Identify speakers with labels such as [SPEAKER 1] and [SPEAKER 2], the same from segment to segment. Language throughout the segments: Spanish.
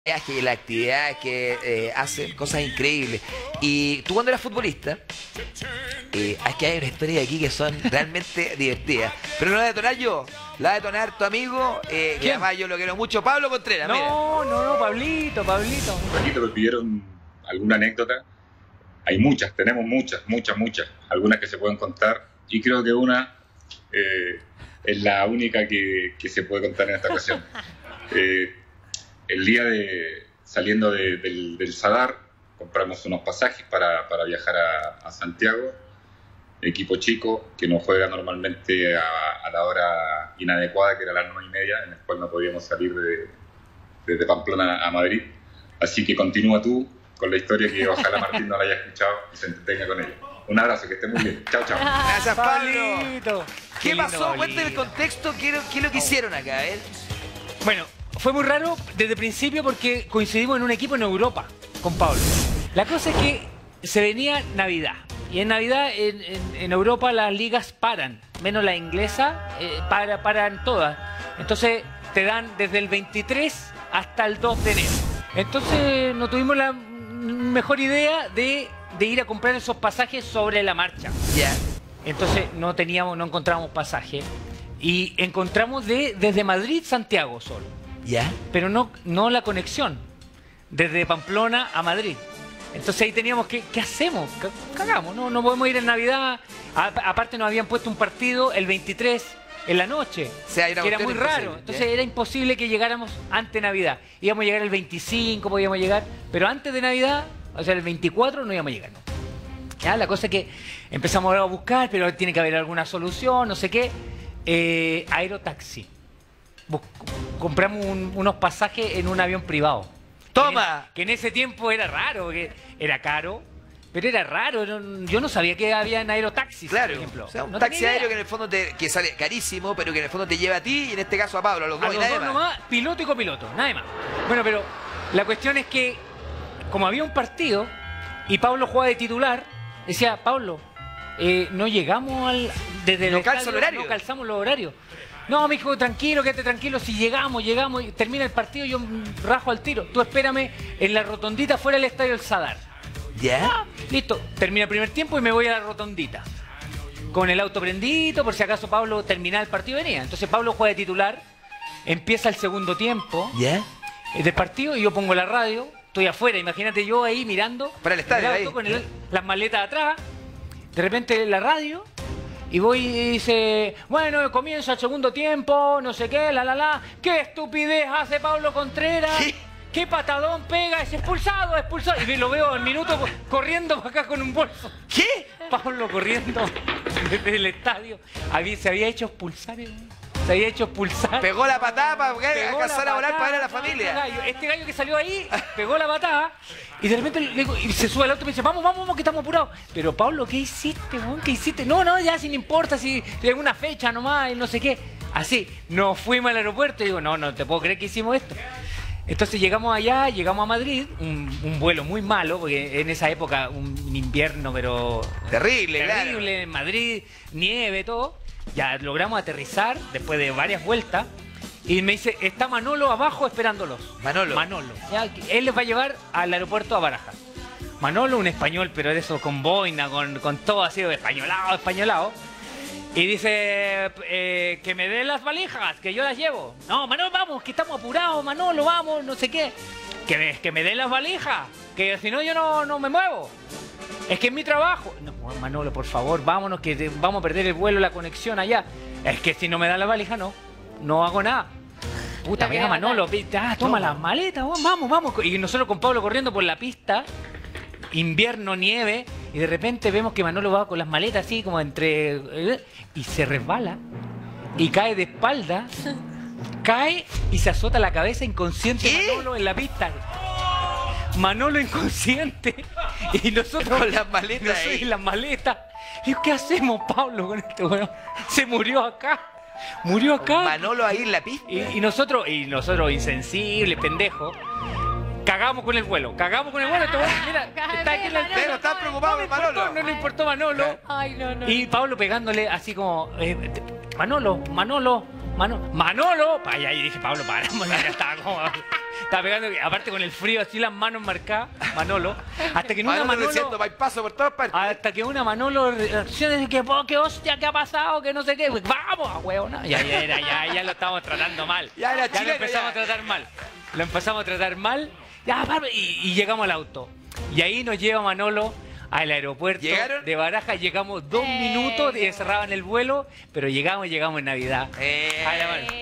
[SPEAKER 1] viaje y la actividad que hacen cosas increíbles. Y tú cuando eras futbolista, es que hay una historia aquí que son realmente divertidas. Pero no la voy a detonar yo, la va a detonar tu amigo, que además yo lo quiero mucho, Pablo Contreras.
[SPEAKER 2] No, Pablito.
[SPEAKER 3] Aquí te lo pidieron alguna anécdota. Hay muchas, tenemos muchas. Algunas que se pueden contar. Y creo que una es la única que se puede contar en esta ocasión. El día saliendo del Sadar, compramos unos pasajes para viajar a Santiago. Equipo chico que no juega normalmente a la hora inadecuada, que era las 9:30, en el cual no podíamos salir desde Pamplona a Madrid. Así que continúa tú con la historia, que ojalá Martín no la haya escuchado y se entretenga con ella. Un abrazo, que esté muy bien. Chao.
[SPEAKER 1] Gracias, Pablo. ¿Qué pasó?
[SPEAKER 2] Pablito.
[SPEAKER 1] Cuéntame el contexto, ¿qué es lo que hicieron acá? A ver.
[SPEAKER 2] Bueno, fue muy raro desde el principio porque coincidimos en un equipo en Europa con Pablo. La cosa es que se venía Navidad. Y en Navidad en Europa las ligas paran, menos la inglesa, paran todas. Entonces te dan desde el 23 hasta el 2 de enero. Entonces no tuvimos la mejor idea de ir a comprar esos pasajes sobre la marcha.
[SPEAKER 1] Ya.
[SPEAKER 2] Entonces no encontrábamos pasaje. Y encontramos desde Madrid, Santiago solo.
[SPEAKER 1] ¿Ya?
[SPEAKER 2] Pero no la conexión desde Pamplona a Madrid. Entonces ahí teníamos que, ¿qué hacemos? Cagamos, no podemos ir en Navidad. Aparte nos habían puesto un partido el 23 en la noche,
[SPEAKER 1] O sea,
[SPEAKER 2] que era muy raro. Entonces era imposible que llegáramos antes de Navidad. Íbamos a llegar el 25, podíamos llegar, pero antes de Navidad, o sea, el 24 no íbamos a llegar. ¿No? Ya, la cosa es que empezamos a buscar, pero tiene que haber alguna solución, no sé qué. Aerotaxi. Compramos unos pasajes en un avión privado.
[SPEAKER 1] ¡Toma!
[SPEAKER 2] Que en ese tiempo era raro, porque era caro, pero era raro. Yo no sabía que había en aerotaxis,
[SPEAKER 1] Claro,
[SPEAKER 2] por ejemplo.
[SPEAKER 1] o sea, un
[SPEAKER 2] No
[SPEAKER 1] taxi
[SPEAKER 2] tenía
[SPEAKER 1] aéreo
[SPEAKER 2] idea.
[SPEAKER 1] que en el fondo que sale carísimo, pero que en el fondo te lleva a ti y en este caso a Pablo, a los
[SPEAKER 2] A
[SPEAKER 1] dos y
[SPEAKER 2] los
[SPEAKER 1] nadie
[SPEAKER 2] dos
[SPEAKER 1] más.
[SPEAKER 2] nomás, piloto y copiloto, nada más. Bueno, pero la cuestión es que, como había un partido y Pablo jugaba de titular, decía, Pablo, no llegamos desde el
[SPEAKER 1] No calza
[SPEAKER 2] estadio,
[SPEAKER 1] el horario.
[SPEAKER 2] no calzamos los horarios. No, me dijo, tranquilo, quédate tranquilo, si llegamos, y termina el partido, yo rajo al tiro. Tú espérame en la rotondita fuera del estadio del Sadar.
[SPEAKER 1] ¿Ya?
[SPEAKER 2] Listo, termina el primer tiempo y me voy a la rotondita. Con el auto prendito, por si acaso Pablo terminaba el partido y venía. Entonces Pablo juega de titular, empieza el segundo tiempo
[SPEAKER 1] ¿Ya?
[SPEAKER 2] del partido y yo pongo la radio, estoy afuera, imagínate yo ahí mirando.
[SPEAKER 1] Para el estadio,
[SPEAKER 2] auto,
[SPEAKER 1] ahí.
[SPEAKER 2] con las maletas atrás, de repente la radio, y voy y dice, bueno, comienza el segundo tiempo, no sé qué, ¿qué estupidez hace Pablo Contreras?
[SPEAKER 1] ¿Qué?
[SPEAKER 2] ¿Qué patadón pega? Es expulsado. Y lo veo al minuto corriendo para acá con un bolso.
[SPEAKER 1] ¿Qué?
[SPEAKER 2] Pablo corriendo desde el estadio. Se había hecho expulsar. Se había hecho expulsar.
[SPEAKER 1] Pegó la patada para
[SPEAKER 2] Pegó
[SPEAKER 1] alcanzar
[SPEAKER 2] la
[SPEAKER 1] a volar
[SPEAKER 2] patada,
[SPEAKER 1] para ver a la familia.
[SPEAKER 2] Este gallo que salió ahí pegó la patada y de repente le digo, y se sube al auto y me dice, vamos, que estamos apurados. Pero Pablo, ¿qué hiciste, weón? ¿Qué hiciste? No, ya si no importa, si hay una fecha nomás y no sé qué. Así, nos fuimos al aeropuerto y digo, no te puedo creer que hicimos esto. Entonces llegamos allá, llegamos a Madrid, un vuelo muy malo, porque en esa época un invierno, pero
[SPEAKER 1] Terrible, claro.
[SPEAKER 2] en Madrid, nieve, todo. Ya logramos aterrizar después de varias vueltas. Y me dice, está Manolo abajo esperándolos.
[SPEAKER 1] Manolo.
[SPEAKER 2] Ya, él les va a llevar al aeropuerto a Barajas. Manolo, un español, pero de eso, con boina, con todo así, españolado. Y dice, que me dé las valijas, que yo las llevo. No, Manolo, vamos, que estamos apurados, Manolo, vamos, no sé qué. Que me dé las valijas, que si no yo no me muevo. Es que es mi trabajo. No, Manolo, por favor, vámonos, que vamos a perder el vuelo, la conexión allá. Es que si no me dan las valijas, no hago nada. Puta, mira, Manolo, toma las maletas, vamos. Y nosotros con Pablo corriendo por la pista, invierno, nieve, y de repente vemos que Manolo va con las maletas así como y se resbala y cae de espalda, cae y se azota la cabeza inconsciente.
[SPEAKER 1] ¿Qué?
[SPEAKER 2] Manolo en la pista. Manolo inconsciente y nosotros
[SPEAKER 1] Con las maletas ahí.
[SPEAKER 2] y las maletas. Digo, ¿qué hacemos, Pablo, con este weón? Se murió acá.
[SPEAKER 1] Manolo ahí en la pista.
[SPEAKER 2] Y nosotros insensibles, pendejos, cagamos con el vuelo. Este weón, mira, está aquí en la
[SPEAKER 1] Pero están preocupados por Manolo.
[SPEAKER 2] No le importó Manolo.
[SPEAKER 4] Ay, no.
[SPEAKER 2] Y Pablo pegándole así como, Manolo. Y ahí dije, Pablo, paramos, ya estaba como... Estaba pegando, aparte con el frío, así las manos marcadas, Manolo. Hasta que en una
[SPEAKER 1] Manolo
[SPEAKER 2] Manolo...
[SPEAKER 1] diciendo bypasso por todas partes.
[SPEAKER 2] Hasta que una Manolo reacciona y dice que, qué hostia, ¿qué ha pasado? Que no sé qué. Pues, vamos, huevona. Ya lo estábamos tratando mal.
[SPEAKER 1] Ya era
[SPEAKER 2] lo
[SPEAKER 1] chileno,
[SPEAKER 2] empezamos
[SPEAKER 1] ya.
[SPEAKER 2] a tratar mal. Lo empezamos a tratar mal. Ya, y llegamos al auto. Y ahí nos lleva Manolo al aeropuerto
[SPEAKER 1] ¿Llegaron?
[SPEAKER 2] de Barajas. Llegamos 2 minutos y cerraban el vuelo, pero llegamos en Navidad. A la mano.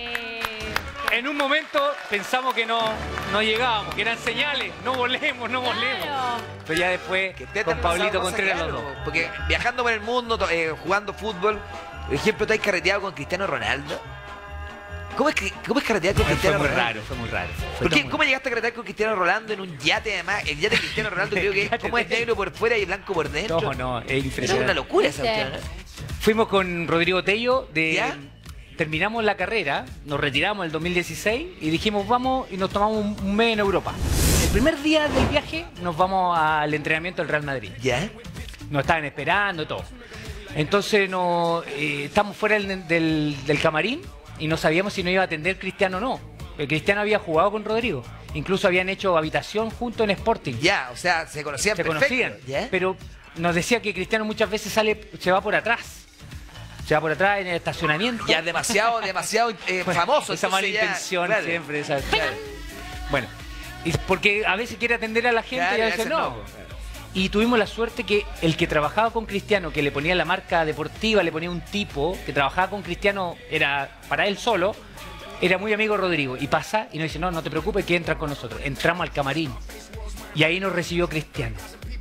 [SPEAKER 2] En un momento pensamos que no llegábamos, que eran señales, no volemos.
[SPEAKER 4] Claro.
[SPEAKER 2] Pero ya después,
[SPEAKER 1] Que te
[SPEAKER 2] con
[SPEAKER 1] han pasado
[SPEAKER 2] Pablito
[SPEAKER 1] cosas,
[SPEAKER 2] Contreras
[SPEAKER 1] claro,
[SPEAKER 2] los dos.
[SPEAKER 1] Porque viajando por el mundo, jugando fútbol, por ejemplo, ¿te has carreteado con Cristiano Ronaldo? ¿Cómo es carretear con
[SPEAKER 2] Fue
[SPEAKER 1] Cristiano
[SPEAKER 2] muy
[SPEAKER 1] Ronaldo?
[SPEAKER 2] raro, fue muy raro.
[SPEAKER 1] ¿Por qué? ¿Cómo llegaste a carretear con Cristiano Ronaldo en un yate además? El yate de Cristiano Ronaldo creo que es
[SPEAKER 2] Yate
[SPEAKER 1] como es
[SPEAKER 2] de-
[SPEAKER 1] negro por fuera y blanco por dentro.
[SPEAKER 2] No, es
[SPEAKER 1] Es
[SPEAKER 2] impresionante.
[SPEAKER 1] una locura esa
[SPEAKER 4] Sí.
[SPEAKER 1] cuestión, ¿eh?
[SPEAKER 2] Fuimos con Rodrigo Tello
[SPEAKER 1] ¿Ya?
[SPEAKER 2] terminamos la carrera, nos retiramos en el 2016 y dijimos vamos y nos tomamos un mes en Europa. El primer día del viaje nos vamos al entrenamiento del Real Madrid.
[SPEAKER 1] ¿Ya?
[SPEAKER 2] Nos estaban esperando y todo. Entonces estamos fuera del camarín y no sabíamos si nos iba a atender Cristiano o no. El Cristiano había jugado con Rodrigo. Incluso habían hecho habitación junto en Sporting.
[SPEAKER 1] Ya, o sea, se conocían
[SPEAKER 2] Se
[SPEAKER 1] perfecto.
[SPEAKER 2] conocían.
[SPEAKER 1] ¿Ya?
[SPEAKER 2] Pero nos decía que Cristiano muchas veces se va por atrás. Se va por atrás en el estacionamiento.
[SPEAKER 1] Ya demasiado famoso.
[SPEAKER 2] Esa mala
[SPEAKER 1] entonces ya,
[SPEAKER 2] intención
[SPEAKER 1] claro.
[SPEAKER 2] siempre.
[SPEAKER 1] Claro.
[SPEAKER 2] Bueno, y porque a veces quiere atender a la gente
[SPEAKER 1] Claro,
[SPEAKER 2] y a
[SPEAKER 1] y
[SPEAKER 2] veces no.
[SPEAKER 1] claro.
[SPEAKER 2] Y tuvimos la suerte que el que trabajaba con Cristiano, que le ponía la marca deportiva, le ponía un tipo que trabajaba con Cristiano, era para él solo, era muy amigo de Rodrigo. Y pasa y nos dice, no te preocupes que entras con nosotros. Entramos al camarín y ahí nos recibió Cristiano.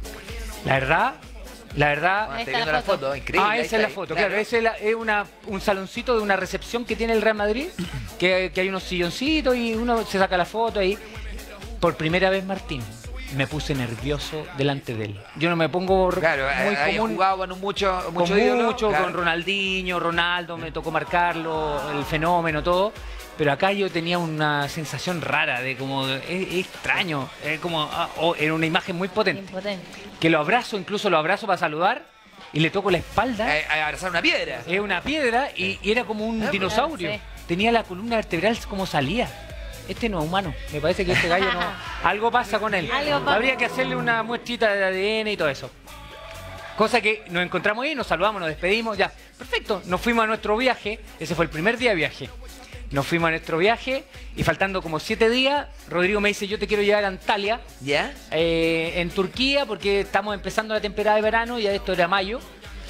[SPEAKER 2] La verdad...
[SPEAKER 1] Ah,
[SPEAKER 4] Ahí
[SPEAKER 1] estoy
[SPEAKER 4] está
[SPEAKER 1] viendo
[SPEAKER 4] la
[SPEAKER 1] la foto, increíble.
[SPEAKER 2] Ah,
[SPEAKER 1] ahí
[SPEAKER 2] esa
[SPEAKER 1] está
[SPEAKER 2] es la
[SPEAKER 1] ahí,
[SPEAKER 2] foto, claro. Ese es un saloncito de una recepción que tiene el Real Madrid, que hay unos silloncitos y uno se saca la foto ahí. Por primera vez, Martín, me puse nervioso delante de él. Yo no me pongo
[SPEAKER 1] Claro,
[SPEAKER 2] muy
[SPEAKER 1] había
[SPEAKER 2] común.
[SPEAKER 1] jugado con mucho
[SPEAKER 2] Con
[SPEAKER 1] ídolo,
[SPEAKER 2] mucho,
[SPEAKER 1] claro.
[SPEAKER 2] con Ronaldinho, Ronaldo, me tocó marcarlo, el fenómeno, todo. Pero acá yo tenía una sensación rara de como, es extraño, es como, era una imagen muy potente.
[SPEAKER 4] Impotente.
[SPEAKER 2] Que incluso lo abrazo para saludar y le toco la espalda.
[SPEAKER 1] A abrazar una piedra.
[SPEAKER 2] Es una piedra y era como un dinosaurio.
[SPEAKER 4] sí.
[SPEAKER 2] Tenía la columna vertebral como salía. Este no es humano. Me parece que este gallo no. Algo pasa con él.
[SPEAKER 4] Algo pasa.
[SPEAKER 2] Habría que hacerle una muestrita de ADN y todo eso. Cosa que nos encontramos ahí, nos saludamos, nos despedimos, ya. Perfecto. Nos fuimos a nuestro viaje. Ese fue el primer día de viaje. Nos fuimos a nuestro viaje y faltando como 7 días, Rodrigo me dice, yo te quiero llevar a Antalya,
[SPEAKER 1] ¿Ya?
[SPEAKER 2] en Turquía, porque estamos empezando la temporada de verano, ya esto era mayo,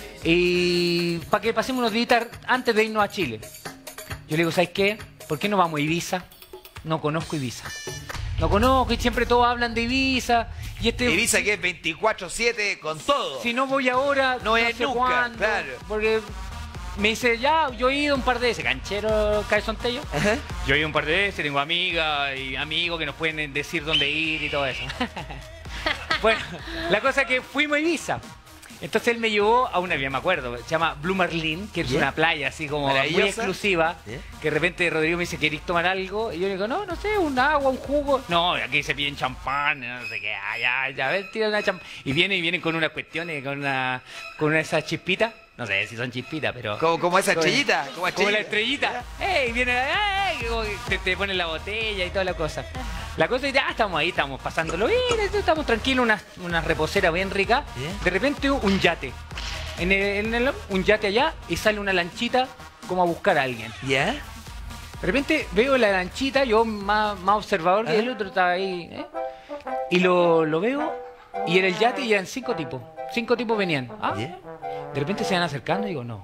[SPEAKER 2] y para que pasemos unos días antes de irnos a Chile. Yo le digo, ¿sabes qué? ¿Por qué no vamos a Ibiza? No conozco Ibiza. No conozco y siempre todos hablan de Ibiza. Y
[SPEAKER 1] Ibiza que es 24/7 con todo.
[SPEAKER 2] si no voy ahora,
[SPEAKER 1] No voy a ir
[SPEAKER 2] sé
[SPEAKER 1] nunca,
[SPEAKER 2] cuándo,
[SPEAKER 1] claro.
[SPEAKER 2] Porque me dice, ya, yo he ido un par de veces, canchero Cabezón Tello.
[SPEAKER 1] Ajá.
[SPEAKER 2] Yo he ido un par de veces, tengo amigas y amigos que nos pueden decir dónde ir y todo eso. Bueno, la cosa es que fuimos a Ibiza. Entonces él me llevó a una, ya me acuerdo, se llama Blue Marlin, que es
[SPEAKER 1] Bien.
[SPEAKER 2] una playa así como muy
[SPEAKER 1] Maravillosa.
[SPEAKER 2] exclusiva.
[SPEAKER 1] Bien.
[SPEAKER 2] Que de repente Rodrigo me dice, ¿querés tomar algo? Y yo le digo, no sé, un agua, un jugo. No, aquí se piden champán, no sé qué. Ya, a ver, tira una champán. Y vienen con unas cuestiones, con una de esas chispitas. No sé si son chispitas, pero...
[SPEAKER 1] Como esa estrellita.
[SPEAKER 2] Como la estrellita. ¡Ey! Viene, ¡ey! Como que te ponen la botella y toda la cosa. La cosa es que estamos ahí, estamos pasándolo bien, estamos tranquilos, una reposera bien rica.
[SPEAKER 1] Bien.
[SPEAKER 2] De repente un yate. Un yate allá y sale una lanchita como a buscar a alguien.
[SPEAKER 1] ¿Ya?
[SPEAKER 2] De repente veo la lanchita, yo más observador que el otro estaba ahí. Y lo veo y era el yate y eran 5 tipos. 5 tipos venían.
[SPEAKER 1] ¿Ya?
[SPEAKER 2] De repente se van acercando y digo, no.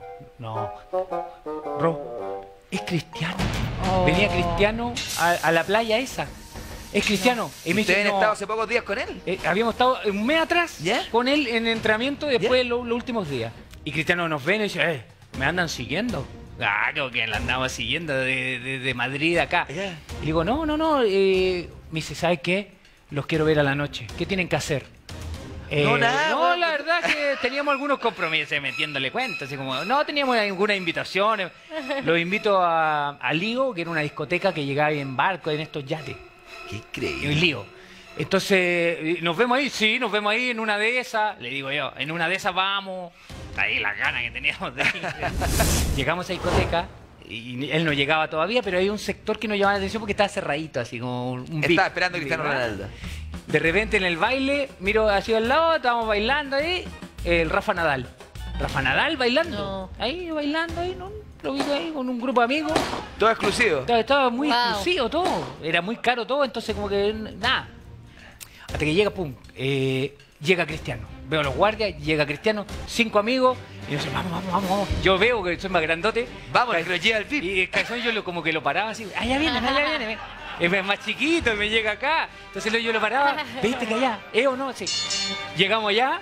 [SPEAKER 2] Es Cristiano.
[SPEAKER 4] Oh.
[SPEAKER 2] Venía Cristiano a la playa esa. Es Cristiano. Y me
[SPEAKER 1] ¿Ustedes
[SPEAKER 2] dice,
[SPEAKER 1] han
[SPEAKER 2] no.
[SPEAKER 1] estado hace pocos días con él?
[SPEAKER 2] Habíamos estado un mes atrás
[SPEAKER 1] ¿Ya?
[SPEAKER 2] con él en entrenamiento y después
[SPEAKER 1] ¿Ya?
[SPEAKER 2] los últimos días. Y Cristiano nos ve y dice, ¿me andan siguiendo? Claro que la andaba siguiendo de Madrid acá.
[SPEAKER 1] ¿Ya?
[SPEAKER 2] Y le digo, no. Me dice, ¿sabes qué? Los quiero ver a la noche. ¿Qué tienen que hacer?
[SPEAKER 1] No, nada,
[SPEAKER 2] No,
[SPEAKER 1] bueno.
[SPEAKER 2] la verdad que teníamos algunos compromisos metiéndole cuenta, así como, no teníamos ninguna invitación. Los invito a Lío, que era una discoteca que llegaba ahí en barco, en estos yates.
[SPEAKER 1] Qué
[SPEAKER 2] En
[SPEAKER 1] increíble.
[SPEAKER 2] Lío. Entonces, nos vemos ahí, sí, nos vemos ahí en una de esas. Le digo yo, en una de esas vamos. Ahí las ganas que teníamos de ir. Llegamos a esa discoteca, y él no llegaba todavía, pero hay un sector que nos llamaba la atención porque estaba cerradito, así como un VIP.
[SPEAKER 1] Estaba esperando a Cristiano Ronaldo.
[SPEAKER 2] De repente en el baile, miro hacia el lado, estábamos bailando ahí, el Rafa Nadal. Rafa Nadal bailando.
[SPEAKER 4] No.
[SPEAKER 2] Ahí bailando, ahí, ¿no? Lo vi ahí con un grupo de amigos.
[SPEAKER 1] Todo exclusivo.
[SPEAKER 2] Estaba muy
[SPEAKER 4] Wow.
[SPEAKER 2] exclusivo todo. Era muy caro todo, entonces como que nada. Hasta que llega, pum, llega Cristiano. Veo a los guardias, llega Cristiano, 5 amigos, y yo digo, vamos. Yo veo que soy más grandote.
[SPEAKER 1] Vamos, que lo lleva el VIP.
[SPEAKER 2] Y el calzón yo como que lo paraba así, allá viene. Es más chiquito, me llega acá. Entonces yo lo paraba, ¿viste que allá? ¿O no? Sí. Llegamos allá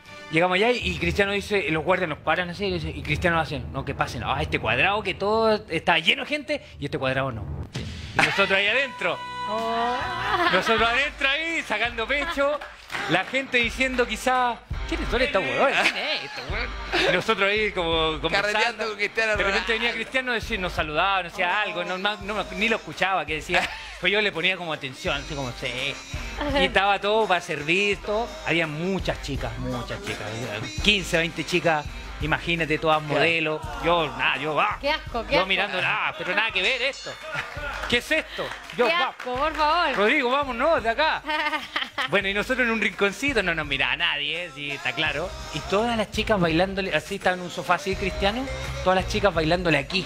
[SPEAKER 2] y Cristiano dice, los guardias nos paran así, y Cristiano hace, no, que pasen, este cuadrado que todo está lleno de gente, y este cuadrado no. Sí. Y nosotros ahí adentro.
[SPEAKER 4] Oh.
[SPEAKER 2] Nosotros adentro ahí, sacando pecho, la gente diciendo quizá, ¿quién es estos huevones? ¿Quién es esto, huevón? Y nosotros ahí como
[SPEAKER 1] Carreteando
[SPEAKER 2] conversando.
[SPEAKER 1] con Cristiano
[SPEAKER 2] De repente
[SPEAKER 1] Ronaldo.
[SPEAKER 2] venía Cristiano a decir, nos saludaba, nos decía algo, ni lo escuchaba que decía, pues yo le ponía como atención, así como, sí. Y estaba todo para servir, todo. Había muchas chicas, 15, 20 chicas. Imagínate, todas modelos.
[SPEAKER 4] Qué asco, qué
[SPEAKER 2] Yo
[SPEAKER 4] asco.
[SPEAKER 2] mirando, pero nada que ver esto. ¿Qué es esto?
[SPEAKER 4] Qué asco, por favor.
[SPEAKER 2] Rodrigo, vámonos de acá. Bueno, y nosotros en un rinconcito no nos miraba nadie, sí, está claro. Y todas las chicas bailándole, así estaban en un sofá así cristiano, todas las chicas bailándole aquí.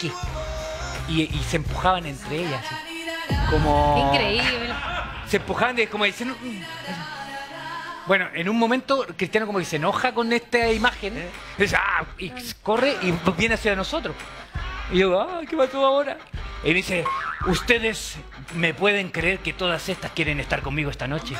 [SPEAKER 2] Y se empujaban entre ellas, así. Como...
[SPEAKER 4] Qué increíble.
[SPEAKER 2] Se empujaban como diciendo... Bueno, en un momento Cristiano como que se enoja con esta imagen, dice, y corre y viene hacia nosotros. Y yo, ¿qué pasó ahora? Y dice, ¿ustedes me pueden creer que todas estas quieren estar conmigo esta noche?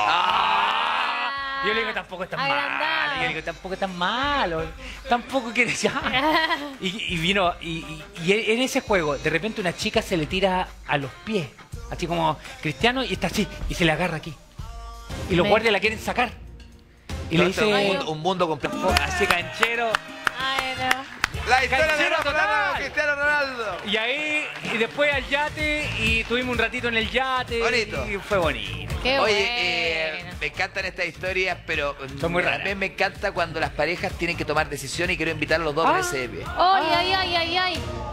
[SPEAKER 2] Yo le digo, tampoco es tan malo. Yo le digo, tampoco es tan malo. Tampoco quiere ya. Y vino, y en ese juego, de repente una chica se le tira a los pies, así como Cristiano, y está así, y se le agarra aquí. Y los guardias la quieren sacar. Y le dice,
[SPEAKER 1] un mundo completo.
[SPEAKER 2] así canchero.
[SPEAKER 4] Ay, no.
[SPEAKER 1] La historia de
[SPEAKER 2] Canchero
[SPEAKER 1] Rafa
[SPEAKER 2] total.
[SPEAKER 1] Nadal, Cristiano Ronaldo.
[SPEAKER 2] Y ahí, y después al yate, y tuvimos un ratito en el yate.
[SPEAKER 1] Bonito.
[SPEAKER 2] Y fue bonito.
[SPEAKER 4] Qué
[SPEAKER 1] Oye,
[SPEAKER 4] bueno.
[SPEAKER 1] me encantan estas historias, pero
[SPEAKER 2] Son muy raras.
[SPEAKER 1] también me encanta cuando las parejas tienen que tomar decisiones y quiero invitar a los dos a ese pie.
[SPEAKER 4] Ay, ay, ay, ay, ay.